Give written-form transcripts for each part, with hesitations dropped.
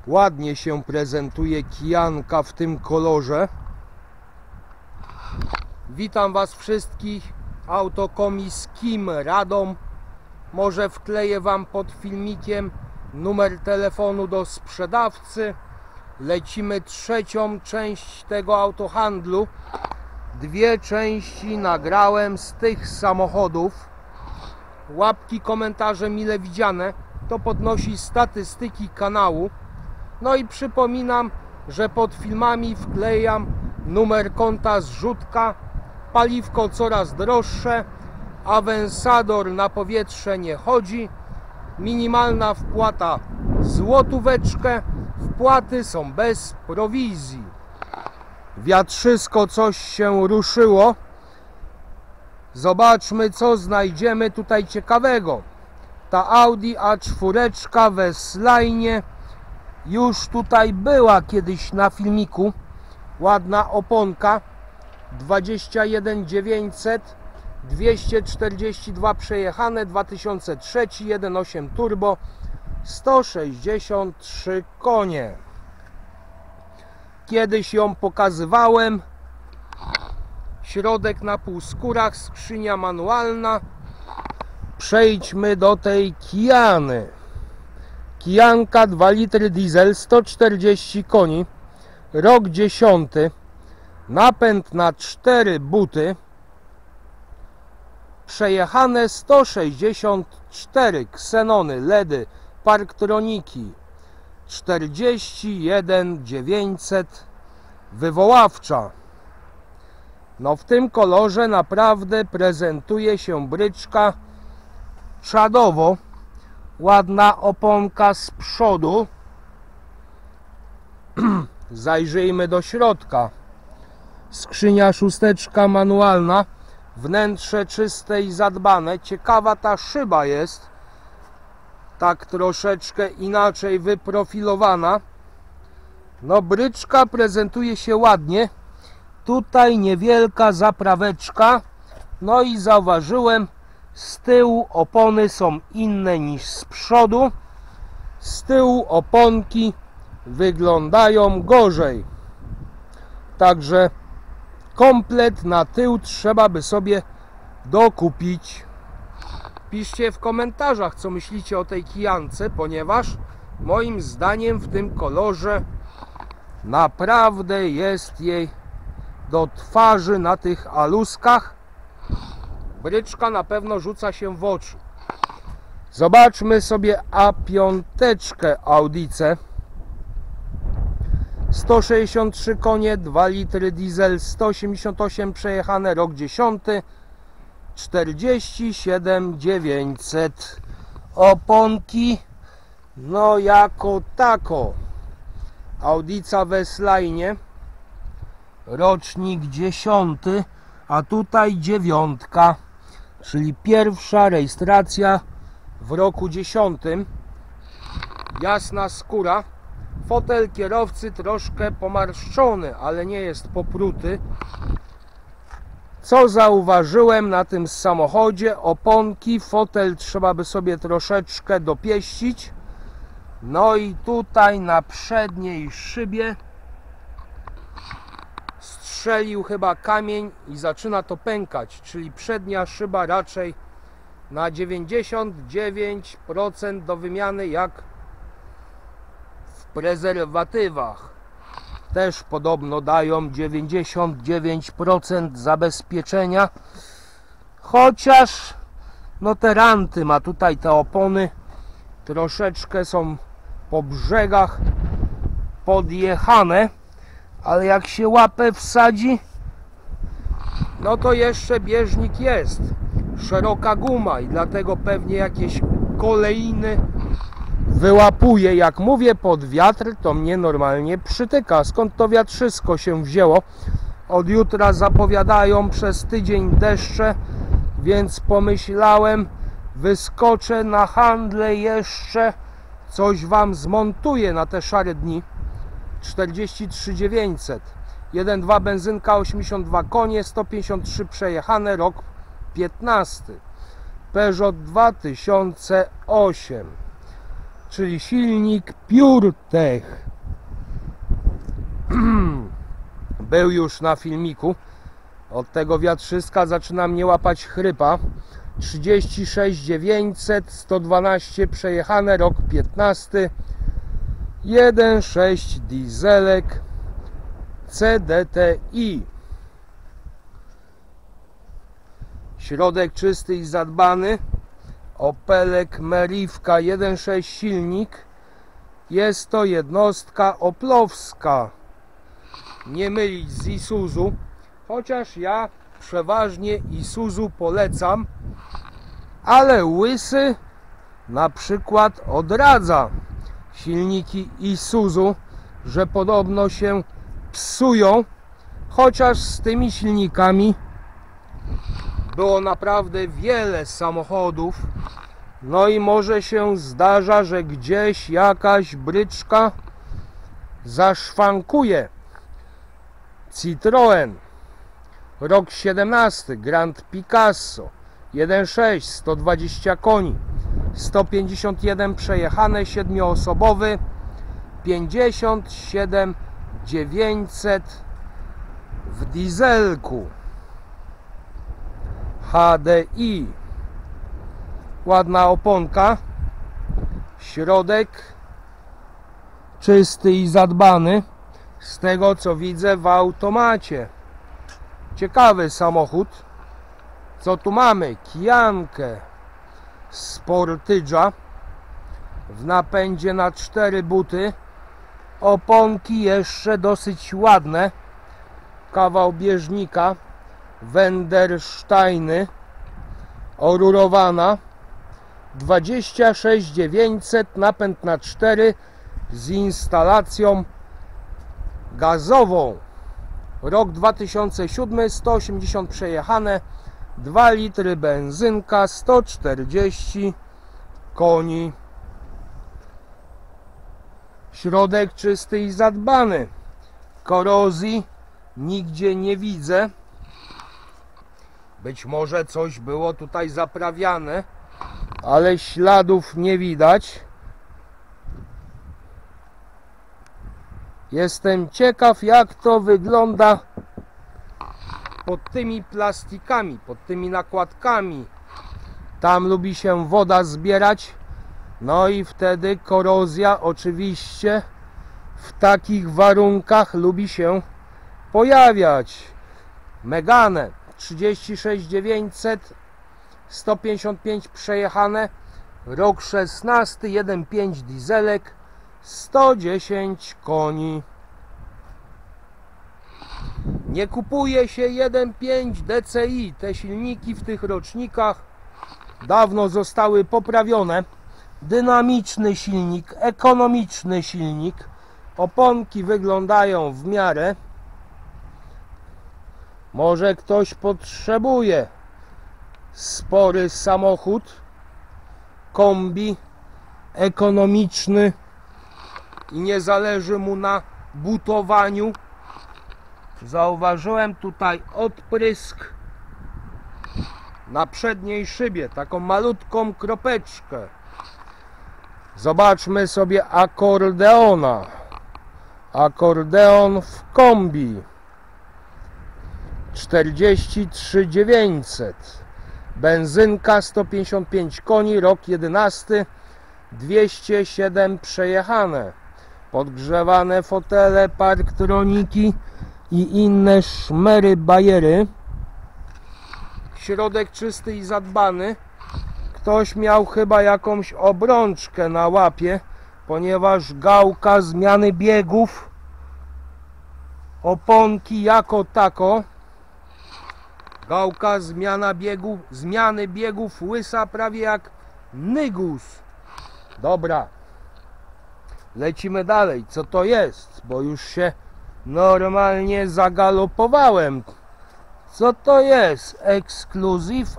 Ładnie się prezentuje kijanka w tym kolorze. Witam Was wszystkich, Autokomis Kim Radom. Może wkleję Wam pod filmikiem numer telefonu do sprzedawcy. Lecimy trzecią część tego autohandlu. Dwie części nagrałem z tych samochodów. Łapki, komentarze mile widziane. To podnosi statystyki kanału. No i przypominam, że pod filmami wklejam numer konta zrzutka. Paliwko coraz droższe. Awensador na powietrze nie chodzi. Minimalna wpłata złotóweczkę. Wpłaty są bez prowizji. Wiatrzysko coś się ruszyło. Zobaczmy, co znajdziemy tutaj ciekawego. Ta Audi A4 w S-Line już tutaj była kiedyś na filmiku. Ładna oponka 21900, 242 przejechane, 2003, 1.8 turbo, 163 konie. Kiedyś ją pokazywałem. Środek na półskórach, skrzynia manualna. Przejdźmy do tej Kijany. Kijanka 2 litry diesel, 140 koni, rok 10, napęd na 4 buty, przejechane 164, ksenony, LEDy, parktroniki, 41 900, wywoławcza. No w tym kolorze naprawdę prezentuje się bryczka czadowo. Ładna oponka z przodu. Zajrzyjmy do środka. Skrzynia szósteczka manualna. Wnętrze czyste i zadbane. Ciekawa ta szyba jest. Tak troszeczkę inaczej wyprofilowana. No bryczka prezentuje się ładnie. Tutaj niewielka zapraweczka. No i zauważyłem, z tyłu opony są inne niż z przodu. Z tyłu oponki wyglądają gorzej. Także komplet na tył trzeba by sobie dokupić. Piszcie w komentarzach, co myślicie o tej kijance, ponieważ moim zdaniem w tym kolorze naprawdę jest jej do twarzy na tych aluskach. Bryczka na pewno rzuca się w oczy. Zobaczmy sobie A5 Audice. 163 konie, 2 litry diesel, 188 przejechane, rok 10, 47 900. Oponki no jako tako. Audica w S-Line, rocznik 10, a tutaj 9, czyli pierwsza rejestracja w roku 10. Jasna skóra. Fotel kierowcy troszkę pomarszczony, ale nie jest popruty. Co zauważyłem na tym samochodzie? Oponki, fotel trzeba by sobie troszeczkę dopieścić. No i tutaj na przedniej szybie strzelił chyba kamień i zaczyna to pękać, czyli przednia szyba raczej na 99% do wymiany, jak w prezerwatywach. Też podobno dają 99% zabezpieczenia, chociaż no te ranty ma tutaj, te opony troszeczkę są po brzegach podjechane, ale jak się łapę wsadzi, no to jeszcze bieżnik jest. Szeroka guma i dlatego pewnie jakieś kolejny wyłapuje. Jak mówię pod wiatr, to mnie normalnie przytyka. Skąd to wiatrzysko się wzięło? Od jutra zapowiadają przez tydzień deszcze, więc pomyślałem, wyskoczę na handle jeszcze, coś Wam zmontuję na te szare dni. 43 900, 1.2 benzynka, 82 konie, 153 przejechane, rok 15. Peugeot 2008, czyli silnik PureTech. Był już na filmiku. Od tego wiatrzyska zaczyna mnie łapać chrypa. 36 900, 112 przejechane, rok 15, 1.6 dieselek CDTI. Środek czysty i zadbany. Opelek Meriwka 1.6 silnik. Jest to jednostka oplowska. Nie mylić z Isuzu, chociaż ja przeważnie Isuzu polecam, ale Łysy na przykład odradza silniki Isuzu, że podobno się psują, chociaż z tymi silnikami było naprawdę wiele samochodów. No i może się zdarza, że gdzieś jakaś bryczka zaszwankuje. Citroen, rok 17, Grand Picasso 1.6, 120 koni, 151 przejechane, 7-osobowy, 57 900 w dieselku. HDI, ładna oponka, środek czysty i zadbany, z tego co widzę w automacie. Ciekawy samochód. Co tu mamy? Kijankę Sportage'a w napędzie na 4 buty. Oponki jeszcze dosyć ładne. Kawał bieżnika Wendersteiny, orurowana, 26 900, napęd na 4 z instalacją gazową. Rok 2007, 180 przejechane, 2 litry benzynka, 140 koni. Środek czysty i zadbany. Korozji nigdzie nie widzę. Być może coś było tutaj zaprawiane, ale śladów nie widać. Jestem ciekaw, jak to wygląda pod tymi plastikami, pod tymi nakładkami. Tam lubi się woda zbierać, no i wtedy korozja oczywiście w takich warunkach lubi się pojawiać. Megane 36 900, 155 przejechane, rok 16, 1.5 dieselek, 110 koni. Nie kupuje się 1.5 DCI. Te silniki w tych rocznikach dawno zostały poprawione. Dynamiczny silnik, ekonomiczny silnik. Oponki wyglądają w miarę. Może ktoś potrzebuje spory samochód, kombi, ekonomiczny i nie zależy mu na butowaniu. Zauważyłem tutaj odprysk na przedniej szybie, taką malutką kropeczkę. Zobaczmy sobie akordeona. Akordeon w kombi 43 900, benzynka 155 koni, rok 11, 207 przejechane, podgrzewane fotele, parktroniki i inne szmery bajery. Środek czysty i zadbany. Ktoś miał chyba jakąś obrączkę na łapie, ponieważ gałka zmiany biegów, oponki jako tako, gałka zmiany biegów łysa prawie jak nygus. Dobra, lecimy dalej. Co to jest? Bo już się normalnie zagalopowałem. Co to jest? Ekskluzyw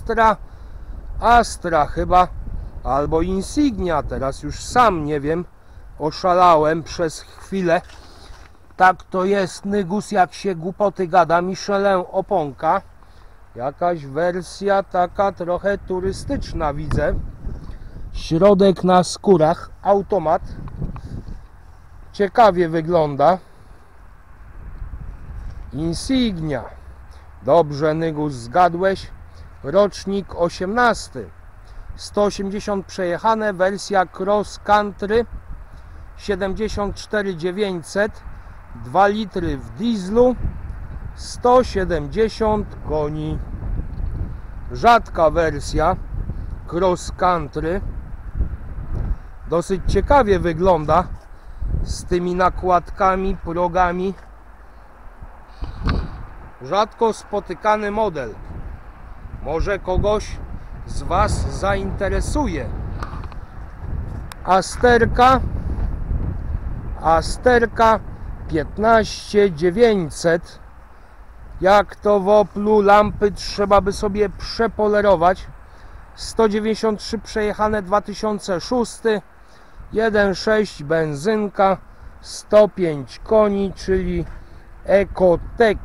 Astra chyba, albo Insignia, teraz już sam nie wiem, oszalałem przez chwilę. Tak to jest nygus, jak się głupoty gada. Michelin oponka, jakaś wersja taka trochę turystyczna widzę. Środek na skórach, automat. Ciekawie wygląda. Insignia. Dobrze, Nygus, zgadłeś. Rocznik 18. 180 przejechane, wersja cross country. 74 900. 2 litry w dieslu. 170 koni. Rzadka wersja cross country. Dosyć ciekawie wygląda z tymi nakładkami, progami. Rzadko spotykany model. Może kogoś z Was zainteresuje. Asterka 15 900. Jak to w Oplu, lampy trzeba by sobie przepolerować. 193 przejechane, 2006. 1.6 benzynka, 105 koni, czyli Ecotec.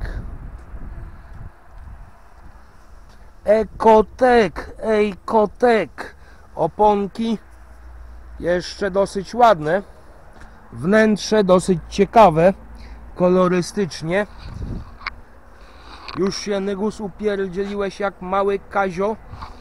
Ecotec. Oponki jeszcze dosyć ładne. Wnętrze dosyć ciekawe, kolorystycznie. Już się, Nygus, upierdzieliłeś jak mały Kazio.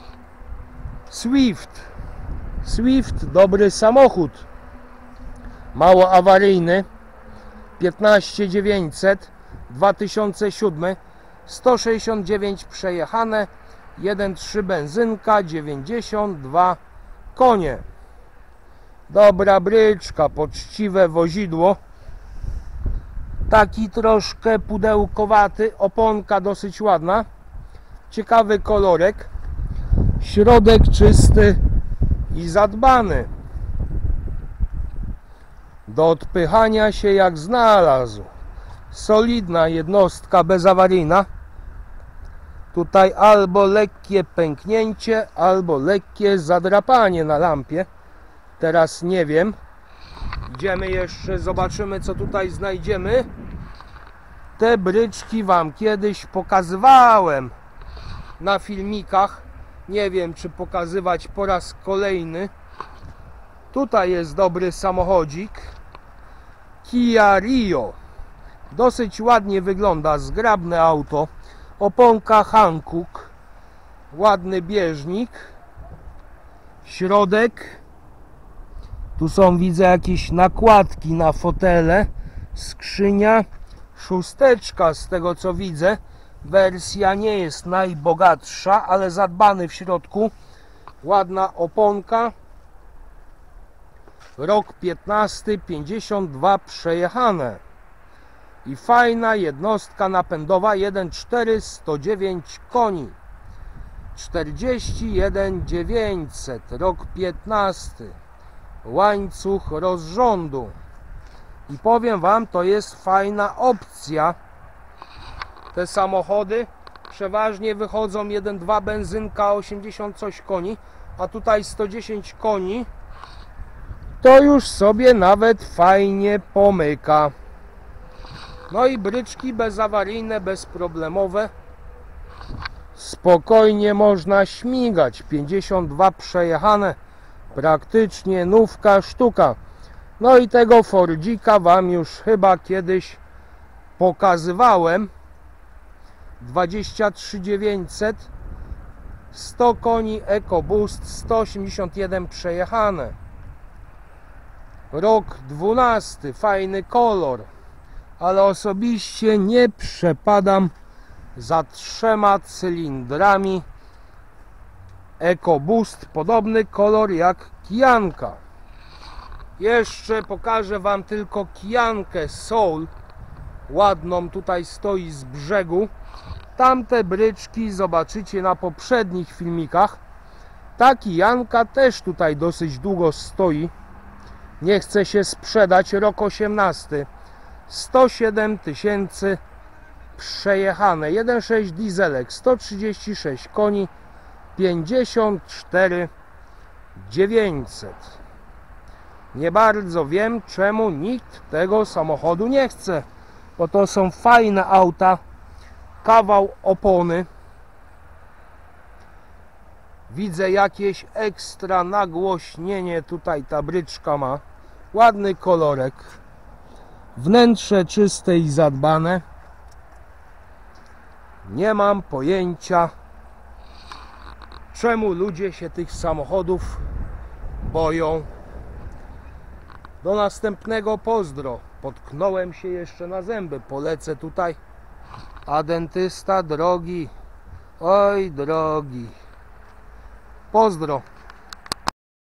Swift, dobry samochód. Mało awaryjny. 15 900. 2007. 169 przejechane. 1.3 benzynka, 92 konie. Dobra bryczka, poczciwe wozidło. Taki troszkę pudełkowaty, oponka dosyć ładna. Ciekawy kolorek. Środek czysty i zadbany. Do odpychania się jak znalazł. Solidna jednostka bezawaryjna. Tutaj albo lekkie pęknięcie, albo lekkie zadrapanie na lampie. Teraz nie wiem. Idziemy jeszcze, zobaczymy, co tutaj znajdziemy. Te bryczki Wam kiedyś pokazywałem na filmikach. Nie wiem, czy pokazywać po raz kolejny. Tutaj jest dobry samochodzik. Kia Rio. Dosyć ładnie wygląda, zgrabne auto. Oponka Hankook. Ładny bieżnik. Środek. Tu są, widzę, jakieś nakładki na fotele. Skrzynia. Szósteczka, z tego co widzę. Wersja nie jest najbogatsza, ale zadbany w środku. Ładna oponka. Rok 15, 52 przejechane. I fajna jednostka napędowa 1.4, 109 koni. 41 900. Rok 15. Łańcuch rozrządu. I powiem Wam, to jest fajna opcja. Te samochody przeważnie wychodzą 1.2 benzynka, 80 coś koni, a tutaj 110 koni. To już sobie nawet fajnie pomyka. No i bryczki bezawaryjne, bezproblemowe. Spokojnie można śmigać. 52 przejechane. Praktycznie nówka sztuka. No i tego Fordzika Wam już chyba kiedyś pokazywałem. 23 900. 100 koni, EcoBoost, 181 przejechane. Rok 12, fajny kolor, ale osobiście nie przepadam za 3 cylindrami. EcoBoost, podobny kolor jak Kijanka. Jeszcze pokażę Wam tylko Kijankę Soul. Ładną, tutaj stoi z brzegu. Tamte bryczki zobaczycie na poprzednich filmikach. Ta Kijanka też tutaj dosyć długo stoi. Nie chce się sprzedać. Rok 18. 107 tysięcy przejechane. 1.6 dieselek, 136 koni, 54 900. Nie bardzo wiem, czemu nikt tego samochodu nie chce, bo to są fajne auta. Kawał opony. Widzę jakieś ekstra nagłośnienie. Tutaj ta bryczka ma ładny kolorek. Wnętrze czyste i zadbane. Nie mam pojęcia, czemu ludzie się tych samochodów boją. Do następnego, pozdro. Potknąłem się jeszcze na zęby. Polecę tutaj. A dentysta drogi. Oj drogi. Pozdro.